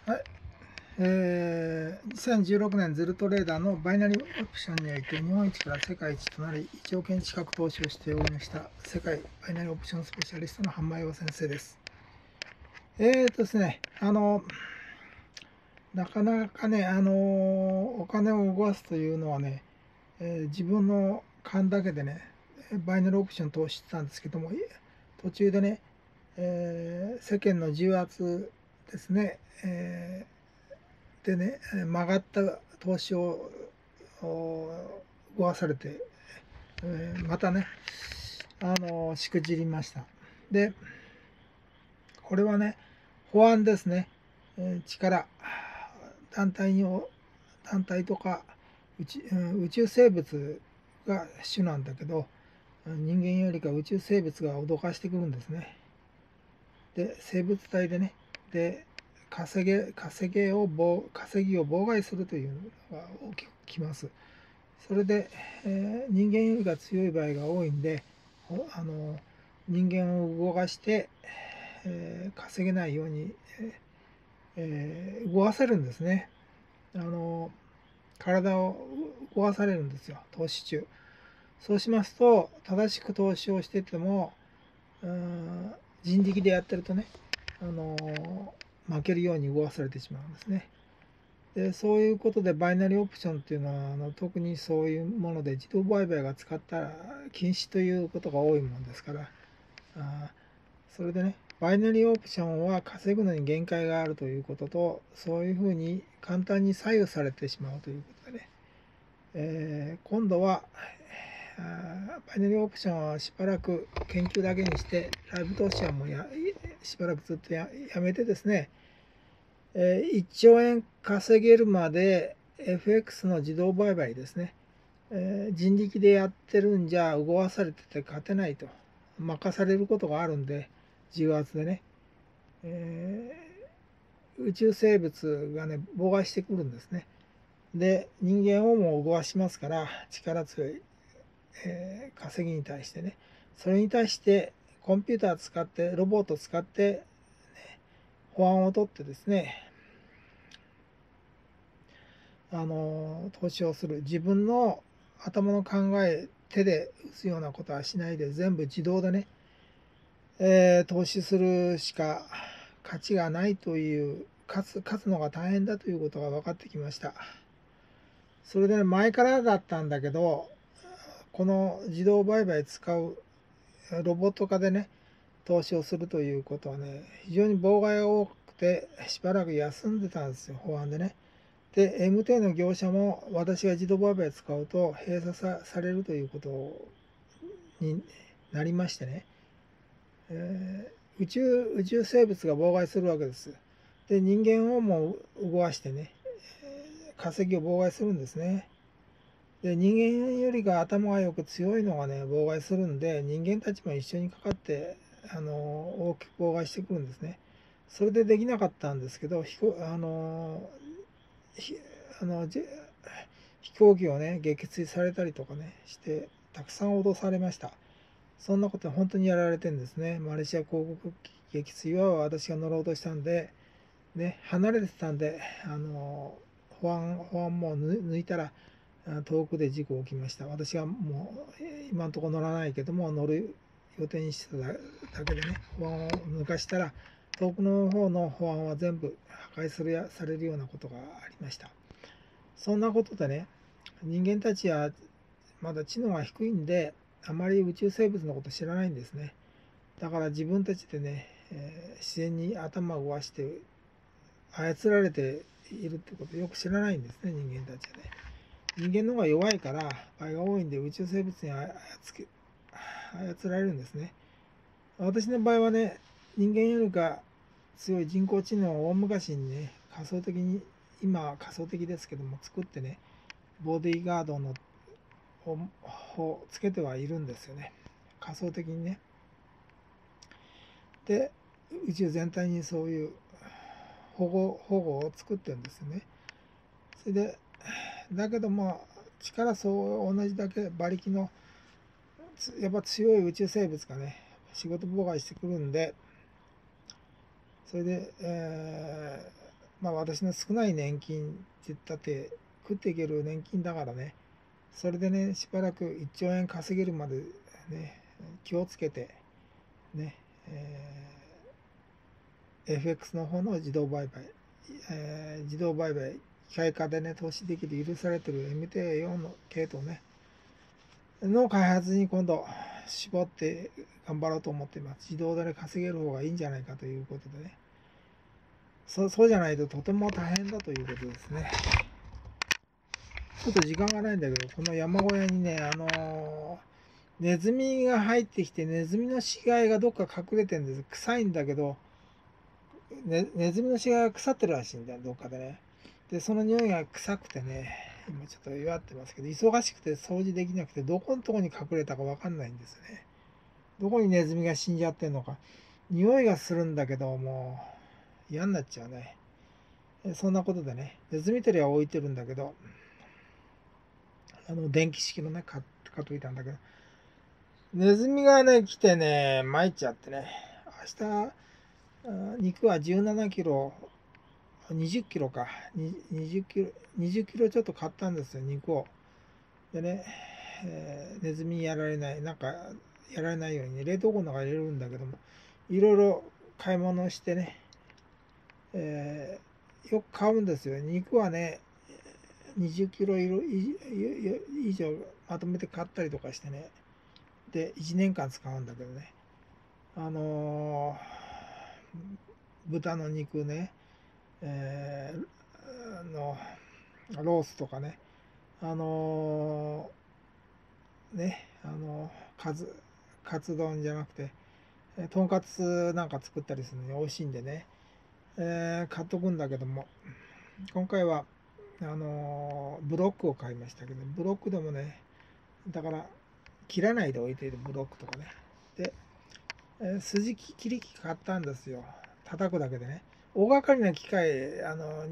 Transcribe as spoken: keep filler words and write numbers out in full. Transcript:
はい、えー、にせんじゅうろくねんズルトレーダーのバイナリーオプションにおいて日本一から世界一となりいちおくえん近く投資をしておりました世界バイナリーオプションスペシャリストの半前先生です。えーとですね、あの、なかなかね、あのお金を動かすというのはね、えー自分の勘だけでね、バイナリーオプション投資してたんですけども、途中でね、えー世間の重圧ですね、えーでね、曲がった投資を動かされて、えーまたね、あのしくじりました。で、これはね、法案ですね、えー力、団体に団体とか宇宙、宇宙生物が主なんだけど、人間よりか宇宙生物が脅かしてくるんですね。で、生物体でね、で、稼げ、稼げを稼ぎを妨害するというのが起きます。それで、えー、人間よりが強い場合が多いんで、あの人間を動かして、えー、稼げないように、えー、動かせるんですね。あの体を動かされるんですよ、投資中。そうしますと、正しく投資をしてても、人力でやってるとね、あの負けるように動かされてしまうんですね。でそういうことでバイナリーオプションっていうのはあの特にそういうもので自動売買が使ったら禁止ということが多いもんですから、あそれでね、バイナリーオプションは稼ぐのに限界があるということと、そういうふうに簡単に左右されてしまうということでね、えー、今度はバイナリーオプションはしばらく研究だけにして、ライブ投資はもうやしばらくずっと や, やめてですね、えー、いっちょうえん稼げるまで エフエックス の自動売買ですね、えー、人力でやってるんじゃ動かされてて勝てないと任されることがあるんで、重圧でね、えー、宇宙生物がね妨害してくるんですね。で人間をも動かしますから、力強い、えー、稼ぎに対してね、それに対してコンピューター使ってロボット使って、ね、法案を取ってですね、あの投資をする。自分の頭の考え、手で打つようなことはしないで、全部自動でね、えー、投資するしか価値がないという、勝つ勝つのが大変だということが分かってきました。それでね、前からだったんだけど、この自動売買使うロボット化でね、投資をするということはね、非常に妨害が多くて、しばらく休んでたんですよ、法案でね。で、エムティー の業者も私が自動売買を使うと閉鎖さされるということになりましてね、えー、宇宙、宇宙生物が妨害するわけです。で、人間をも動かしてね、稼ぎを妨害するんですね。で、人間よりが頭がよく強いのがね、妨害するんで、人間たちも一緒にかかって、あの大きく妨害してくるんですね。それでできなかったんですけど、あのあの飛行機をね撃墜されたりとかねしてたくさん脅されました。そんなこと本当にやられてるんですね。マレーシア航空機撃墜は私が乗ろうとしたんで、ね、離れてたんで、あの保安保安も抜いたら遠くで事故起きました。私はもう今のところ乗らないけども、乗る予定にしてただけでね、保安を抜かしたら遠くの方の保安は全部破壊するやされるようなことがありました。そんなことでね、人間たちはまだ知能が低いんで、あまり宇宙生物のこと知らないんですね。だから自分たちでね、えー、自然に頭を動かして操られているってことをよく知らないんですね、人間たちはね。人間の方が弱いから場合が多いんで、宇宙生物に操られるんですね。私の場合はね、人間よりか強い人工知能を大昔にね、仮想的に、今は仮想的ですけども作ってね、ボディーガードのをつけてはいるんですよね、仮想的にね。で、宇宙全体にそういう保護保護を作ってるんですよね。それでだけども力そう同じだけ馬力のやっぱ強い宇宙生物がね仕事妨害してくるんで、それで、えー、 まあ私の少ない年金って言ったって食っていける年金だからね、それでね、しばらくいっちょうえん稼げるまでね、気をつけて、ね、えー、エフエックス の方の自動売買、えー、自動売買、機械化でね、投資できる許されてる エムティーフォー の系統ね、の開発に今度絞って頑張ろうと思っています。自動で稼げる方がいいんじゃないかということでね。そそうじゃないととても大変だということですね。ちょっと時間がないんだけど、この山小屋にね、あのー、ネズミが入ってきて、ネズミの死骸がどっか隠れてるんです。臭いんだけど、ね、ネズミの死骸が腐ってるらしいんだよ、どっかでね。で、その匂いが臭くてね、今ちょっと弱ってますけど、忙しくて掃除できなくて、どこのとこに隠れたかわかんないんですね。どこにネズミが死んじゃってんのか。匂いがするんだけど、もう嫌になっちゃうね。そんなことでね、ネズミ捕りは置いてるんだけど、あの電気式のね、買っといたんだけど、ネズミがね、来てね、参っちゃってね、明日、肉はじゅうななキロ、にじゅっキロか、にじゅっキロ、にじゅっキロちょっと買ったんですよ、肉を。でね、えー、ネズミやられない、なんか、やられないようにね、冷凍庫の中に入れるんだけども、いろいろ買い物してね、えー、よく買うんですよ。肉はね、にじゅっキロ以上まとめて買ったりとかしてね。で、いちねんかん使うんだけどね。あのー、豚の肉ね、えー、あの、ロースとかね、あのー、ね、あのー、カツ、カツ丼じゃなくて、とんかつなんか作ったりするのに美味しいんでね、えー、買っとくんだけども、今回は、あのー、ブロックを買いましたけど、ブロックでもね、だから、切らないで置いているブロックとかね。で、えー、筋切り機買ったんですよ。叩くだけでね。大掛かりな機械、あの